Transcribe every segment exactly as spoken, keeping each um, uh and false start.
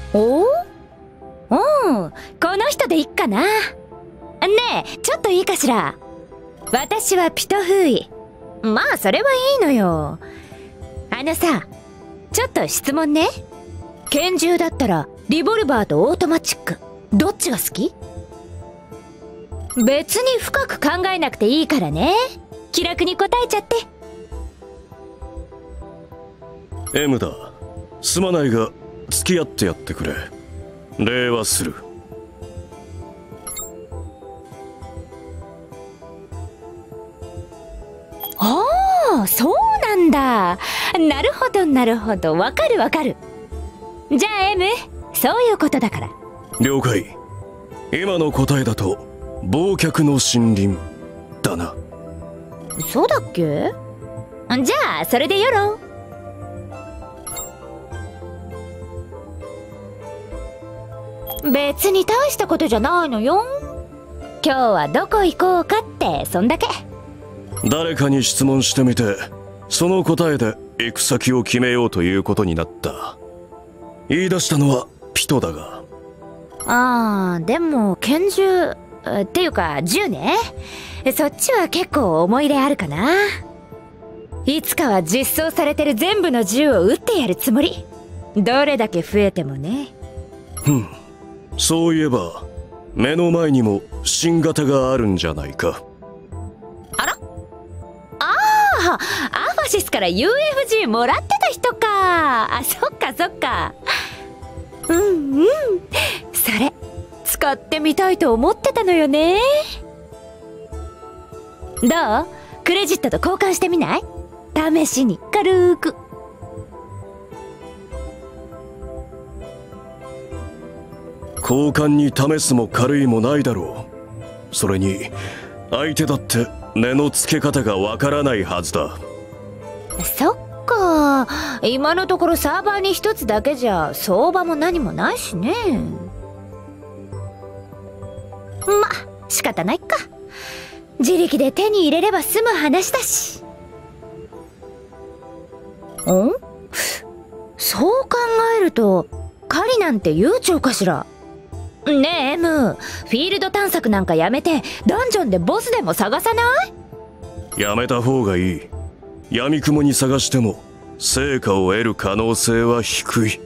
おお、おお、この人でいっかな。ねえ、ちょっといいかしら。私はピトフーイ。まあそれはいいのよ。あのさ、ちょっと質問ね。拳銃だったらリボルバーとオートマチック、どっちが好き？別に深く考えなくていいからね。気楽に答えちゃって。 M だ。すまないが付き合ってやってくれ。礼はする。 ああ、そうなんだ。なるほどなるほど、わかるわかる。じゃあ M、 そういうことだから。 了解。今の答えだと忘却の森林だな。 そうだっけ？じゃあそれでよろ。別に大したことじゃないのよ。今日はどこ行こうかってそんだけ。 誰かに質問してみて、その答えで行く先を決めようということになった。言い出したのはピトだが。 ああ、でも拳銃っていうか銃ね、そっちは結構思い入れあるかな。いつかは実装されてる全部の銃を撃ってやるつもり。どれだけ増えてもね。 ふん、そういえば目の前にも新型があるんじゃないか。 あら、ああ、アファシスから ユーエフジー もらってた人か。あ、そっかそっか。うんうん、それ使ってみたいと思ってたのよね。どう？クレジットと交換してみない？試しに軽く。 交換に試すも軽いもないだろう。それに相手だって値の付け方がわからないはずだ。 そっか、今のところサーバーに一つだけじゃ相場も何もないしね。ま、仕方ないか。自力で手に入れれば済む話だし。ん？そう考えると狩りなんて悠長かしら。ねえ M、 フィールド探索なんかやめてダンジョンでボスでも探さない？ やめた方がいい。闇雲に探しても成果を得る可能性は低い。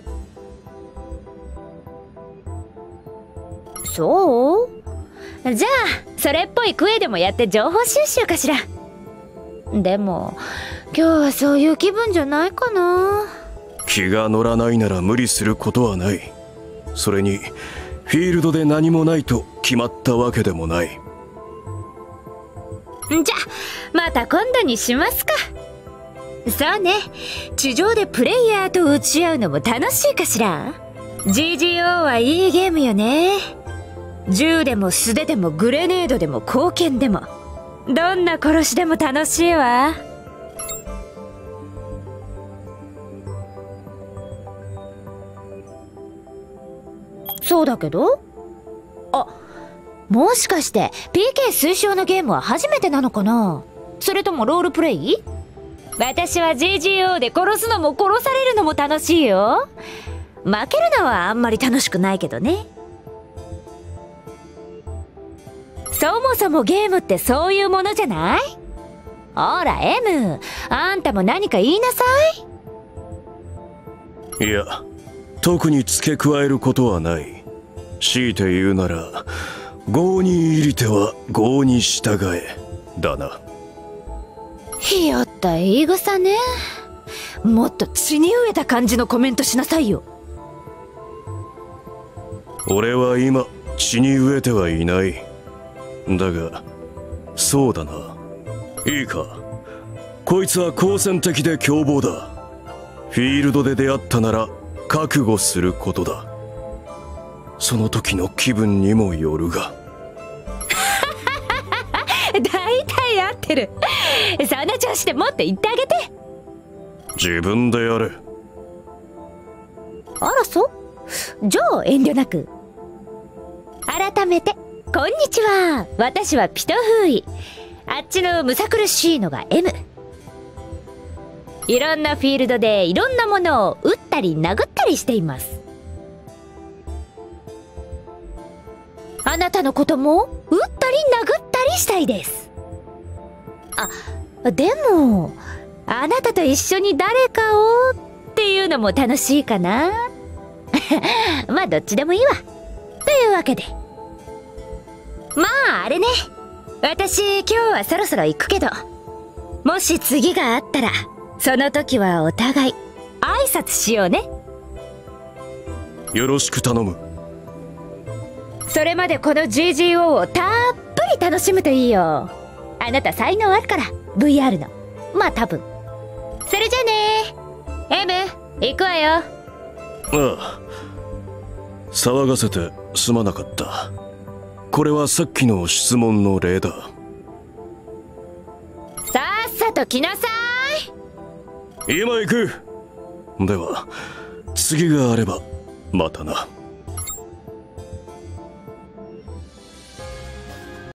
そう？じゃあそれっぽいクエでもやって情報収集かしら。でも今日はそういう気分じゃないかな。 気が乗らないなら無理することはない。それにフィールドで何もないと決まったわけでもない。 じゃまた今度にしますか。そうね、地上でプレイヤーと打ち合うのも楽しいかしら。 ジージーオー はいいゲームよね。銃でも素手でもグレネードでも光剣でもどんな殺しでも楽しいわ。そうだけど、あ、もしかして ピーケー 推奨のゲームは初めてなのかな。それともロールプレイ？私は ジージーオー で殺すのも殺されるのも楽しいよ。負けるのはあんまり楽しくないけどね。そもそもゲームってそういうものじゃない？ほら M、 あんたも何か言いなさい。いや、特に付け加えることはない。強いて言うなら業に入りては業に従えだな。 ひよった言い草ね。もっと血に飢えた感じのコメントしなさいよ。 俺は今血に飢えてはいない。だがそうだな、いいか、こいつは好戦的で凶暴だ。フィールドで出会ったなら覚悟することだ。その時の気分にもよるが。 大体合ってる。そんな調子でもっと言ってあげて。 自分でやれ。 あら、そう？じゃあ遠慮なく。改めてこんにちは、私はピトフーイ。あっちのむさ苦しいのが M。 いろんなフィールドでいろんなものを撃ったり殴ったりしています。 あなたのことも撃ったり殴ったりしたいです。あ、でもあなたと一緒に誰かをっていうのも楽しいかな。まあどっちでもいいわ。というわけで、まああれね、私今日はそろそろ行くけど、もし次があったらその時はお互い挨拶しようね。 よろしく頼む。 それまでこの ジージーオー をたっぷり楽しむといいよ。あなた才能あるから、 ブイアール の。まあ多分。それじゃあね M 行くわよ。 ああ、騒がせてすまなかった。これはさっきの質問の例だ。 さっさと来なさ今行く。では次があればまたな。